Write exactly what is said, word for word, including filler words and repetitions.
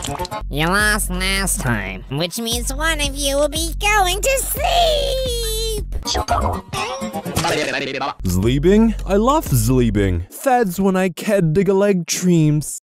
You lost last time, which means one of you will be going to sleep! Sleeping? I love sleeping. That's when I can dig a leg dreams.